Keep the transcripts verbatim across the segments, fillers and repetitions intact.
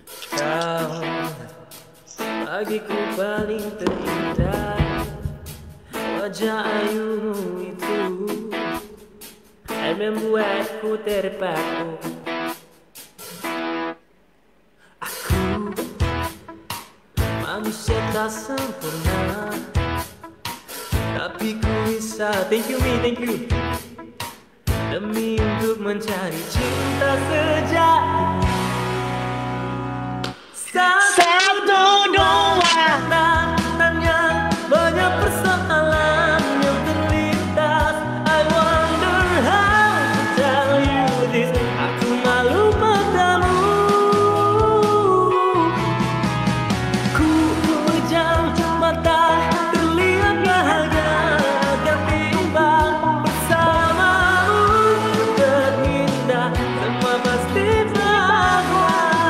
Kau bagiku paling terindah, wajah ayumu itu yang membuatku terpaku. Aku manusia tak sempurna, tapi ku bisa, thank you me, thank you, demi untuk mencari cinta sejati. Satu dua tanya banyak persoalan yang terlintas. I wonder how to tell you this. Aku malu padamu. Ku pejam mata terlihat bahagia, akan tiba bersamamu terindah, semua pasti bahagia.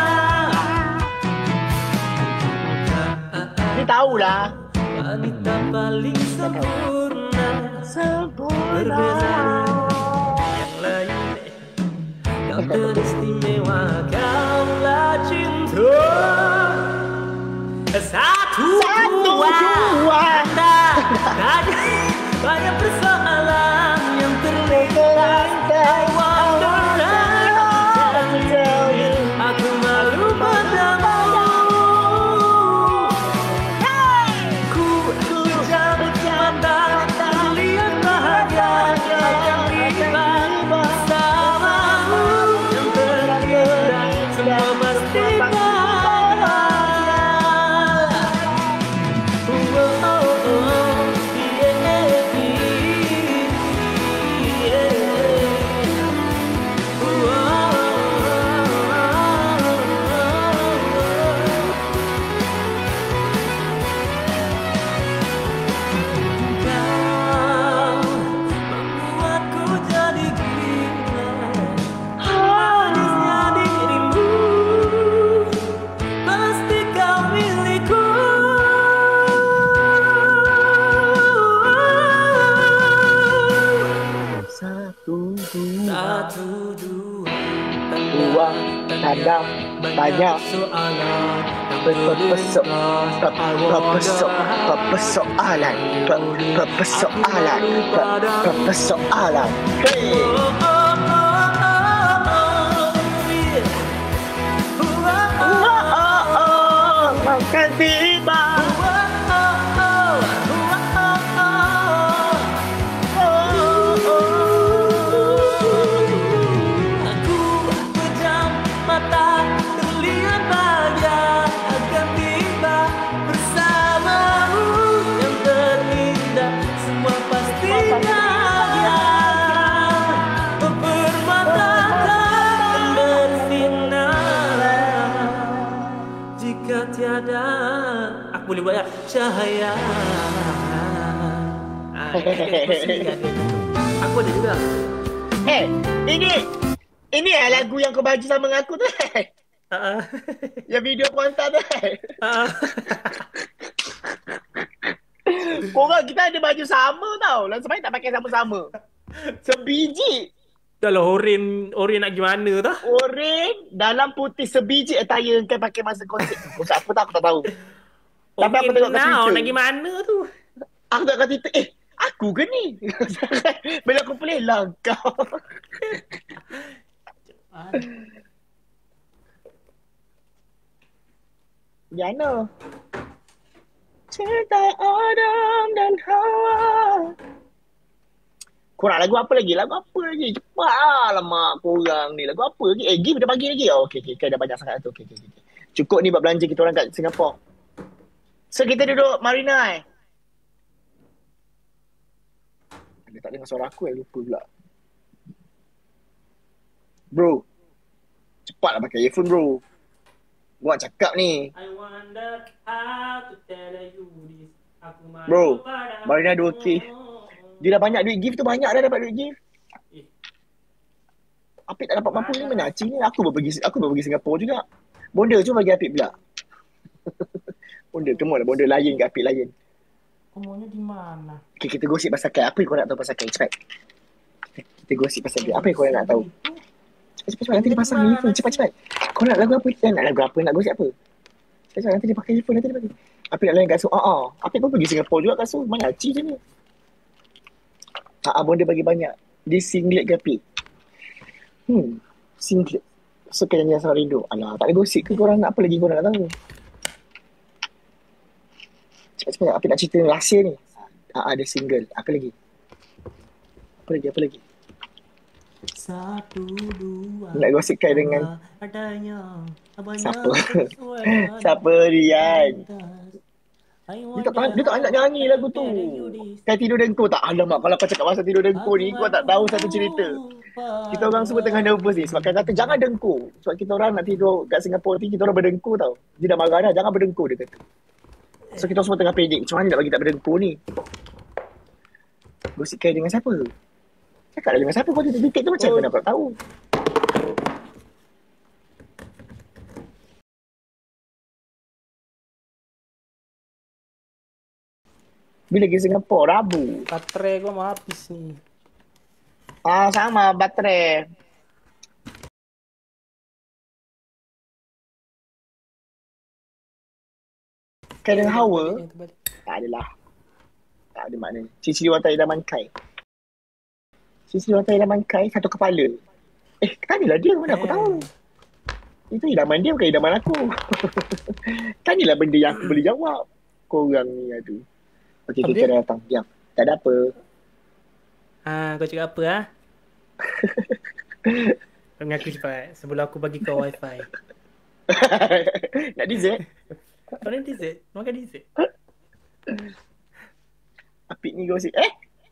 Dia tahulah. Wanita paling sempurna, Sempurna. berbeda yang lain. Kau teristimewa, kaulah cinta. Satu, Satu, dua, dua. tak tanya banyak persoalan yang terlintas. I wonder how to tell you. Aku malu padamu. Ku pejam mata terlihat bahagia, akan tiba bersamamu yang terindah, semua pasti bahagia. Oh, oh, oh, yeah, yeah. Oh, oh, kau membuatku jadi gila, manisnya dirimu, pasti kau milikku. Satu, dua. Satu, dua, Dua, tanda, banyak soalan yang Persoalan, terlintas. persoalan, persoalan, persoalan. Hey. Oh, oh, oh, oh, oh, yeah. Oh, oh, Oh, oh, oh, makan tiba. oh, oh, oh, oh, oh, oh. Oh, oh. Aku pejam mata terlihat bahagia, akan tiba bersamamu yang terindah, semua pasti bahagia. Permata takkan bersinar jika tiada, aku boleh buat ya, cahaya. Ah, pusing kan dia. Aku ada juga. Eh, ini ini eh lagu yang kau baju sama dengan aku tu eh. Ah, Yang video kau hantar tu eh. ah, ah. Korang kita ada baju sama tau. Lalu sebenarnya tak pakai sama-sama. Sebiji Dah lah oren, oren nak gimana tah? oren dalam putih, sebiji attire yang kau pakai masa konsert. Konsert apa tak aku tak tahu. Tapi aku tengok kat now Twitter. nak gimana tu? Aku tengok kat Twitter, eh aku ke ni? Bila aku play lah kau. Jana. Cerita Adam dan Hawa. Korang lagu apa lagi? Lagu apa lagi? Cepat lah lama korang ni. Lagu apa lagi? Eh, Gift dah bagi lagi? Oh, okey, okey. Okay, dah banyak sangat tu. Okey, okey, okey. Cukup ni buat belanja kita orang kat Singapura. So, kita duduk Marina eh. Dia tak dengar suara aku eh. Lupa pula. Bro. Cepatlah pakai earphone bro. Buat cakap ni. I wonder how to tell you this. Aku malu Bro, padamu. Marina dua K. Dia dah banyak duit gift tu, banyak dah dapat duit gift. Eh. Apik tak dapat mampu ni mana? Cing ni aku baru pergi aku baru pergi Singapura juga. Bonda cuma bagi Apik pula. Bonda come on lah, bonda lain kat Apik lain. Kau maunya di mana? Okay, kita gosip pasal Kai. Apa yang kau nak tahu pasal Kai? Cepat. Kita gosip pasal dia. Apa yang kau nak tahu? Cepat-cepat nanti dia pasang earphone. Cepat-cepat. Kau nak lagu apa? Nak lagu apa? Nak gosip apa? Cepat-cepat nanti dia pakai earphone. Nanti dia pakai. Apik nak layan kat Su. Ah, ah. Apik pun pergi Singapura juga kat Su. Banyak haji je ni. Ah, abang dia bagi banyak. Dia singlet ke Apik? Hmm. Singlet. Suka nyanyi Asal Rindu. Alah, tak ada gosip ke korang? Nak apa lagi korang nak tahu? Cepat-cepat. Apik nak cerita rahsia ni. Ah, ada single. Apa lagi? Apa lagi? Apa lagi? Satu dua Nak gosipkan dengan adanya siapa? Siapa Rian? Dia tak, tahan, dia tak nak nyanyi lagu tu. Kan tidur dengkur tak? Alamak, kalau kau cakap pasal tidur dengkur ni, kau tak tahu satu cerita. Kita orang semua tengah nervous ni. Sebab kata jangan dengkur. Sebab kita orang nak tidur kat Singapura ni, kita orang berdengkur tau. Dia dah marah dah, jangan berdengkur dia kata. So kita semua tengah pedik. Macam mana nak bagi tak berdengkur ni? Gosipkan dengan siapa? Cakaplah dengan siapa kau titik tu macam mana kau tahu? Bila pergi Singapura, Rabu. Baterai gua mau habis ni. Ah, sama baterai. Kena hawa. Tak adalah. Tak ada makna. Cici Wata Idaman Kai. Cici Wata Idaman Kai satu kepala. Eh, tanyalah dia mana aku tahu. Itu idaman dia bukan idaman aku. Tanyalah benda yang aku boleh jawab. Korang ni aduh. Okey, Apa kita dia? dah datang. Diam. Tak ada apa. Ah, kau cakap apa ah? Kau mengaku cepat sebelum aku bagi kau wifi. Nak dessert? Kau nak dessert? Makan dessert? Apik ni gosip. Eh?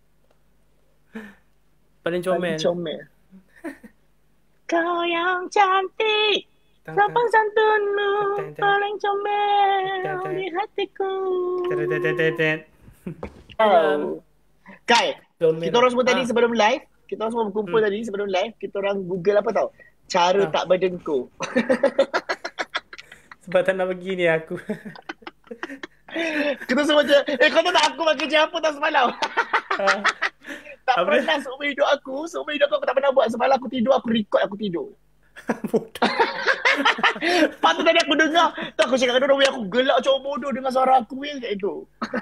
Paling comel. Paling comel. Kau yang cantik. Tang, Sopan tang. santunmu. Tang, tang. Paling comel Tang, tang. di hatiku. Tet, tet, tet, tet, tet. Oh. Kai, Daun kita merah. orang semua tadi Ah. sebelum live, kita orang semua berkumpul Hmm. tadi sebelum live, kita orang Google apa tau? Cara Ah. tak berdengkur. Sebab tak nak pergi ni aku. Kita semua macam, eh kau tahu tak aku makan kerja apa tau semalam? Ah. Tak Apa dia? pernah seumur hidup aku, seumur hidup aku, aku tak pernah buat. Semalam aku tidur, aku record aku tidur. Bodoh. Lepas tu tadi aku dengar, tu aku cakap dengan orang, aku gelak macam orang bodoh dengan suara aku weh kat itu.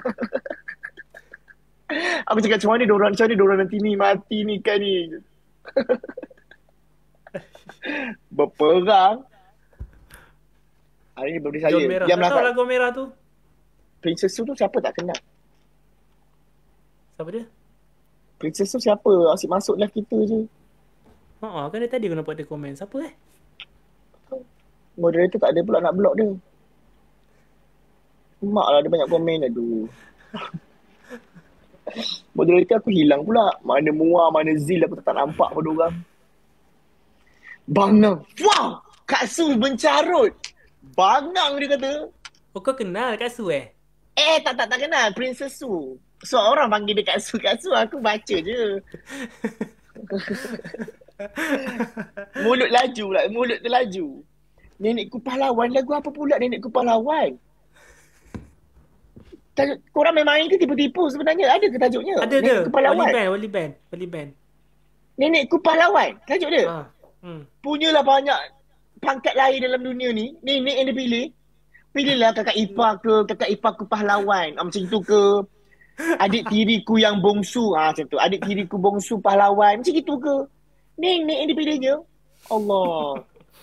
Aku cakap macam mana diorang, macam mana diorang nanti ni mati ni kan ni. Berperang. Hari ni birthday saya. Daun merah. Diamlah Kau tahu Kak. lagu merah tu? Princess Su tu siapa tak kenal? Siapa dia? Princess Su siapa? Asyik masuk live kita je. Ha, kan dia tadi aku nampak dia komen. Siapa eh? Moderator tak ada pula nak block dia. Mak lah dia banyak komen. Aduh. Moderator aku hilang pula. Mana Mua, mana Zil aku tak nampak pada orang. Bangang. Wow! Kak Su mencarut. Bangang dia kata. Oh, kau kenal Kak Su eh? Eh tak tak tak kenal. Princess Su. So orang panggil dia Kak Su. Kak Su aku baca je. Mulut laju pula. Mulut terlaju. Nenekku pahlawan. Lagu apa pula Nenekku pahlawan? Tajuk, korang main main ke tipu-tipu sebenarnya? Ada ke tajuknya? Ada ada. Nenekku pahlawan. Wali band, wali band, wali band. Nenekku pahlawan. Tajuk dia. Ha. Hmm. Punyalah banyak pangkat lain dalam dunia ni. Nenek yang dia pilih. Pilihlah kakak ipar ke, kakak iparku pahlawan. Ah, macam tu ke. Adik tiriku yang bongsu. Ah, macam tu. Adik tiriku bongsu pahlawan. Macam itu ke. Nenek yang dipilihnya. Allah.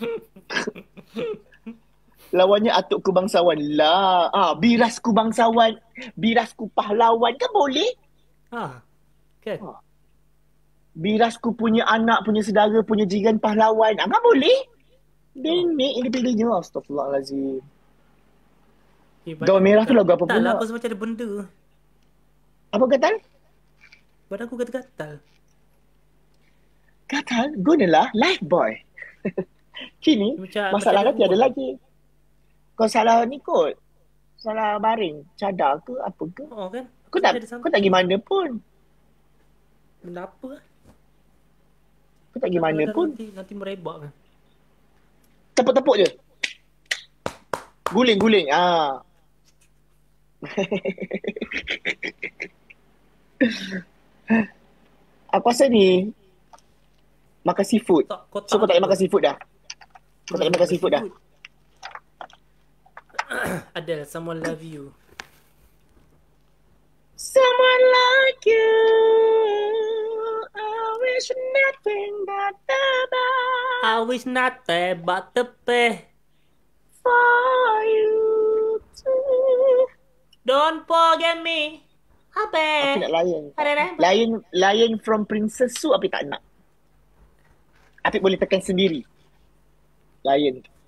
Lawannya atukku bangsawan. Lah. Ah, birasku bangsawan. Birasku pahlawan. Kan boleh? Ha. Kan? Ha. Birasku punya anak, punya saudara, punya jiran pahlawan. Ah, kan boleh? Nenek yang dipilihnya. Astaghfirullahalazim. Eh, Daun merah tu lagu apa Tak lah, pula? aku rasa macam ada benda. Apa gatal? Badan aku gatal-gatal. Gatal? Gunalah Lifebuoy. Kini, Macam- masalah macam nanti ada ada lagi. Kau salah ni kot. Salah baring. Cadar ke apa ke? Oh kan? Kau tak, Ada kau tak pergi mana pun. benda apa? Kau tak pergi mana Nanti- pun. Nanti, nanti merebak kan? Tepuk-tepuk je. Guling-guling. Ah. Aku rasa ni makan seafood. Tak, kau So kau tak payah apa? makan seafood dah. Kau tak payah makan seafood dah. Adele, someone love you. Someone like you, I wish nothing but the best I wish nothing but the best. for you too. Don't forget me. Aku Abe. nak layan. Ada dah. Layan, layan from Princess Su, Apik tak nak. Apik boleh tekan sendiri. Layan tu.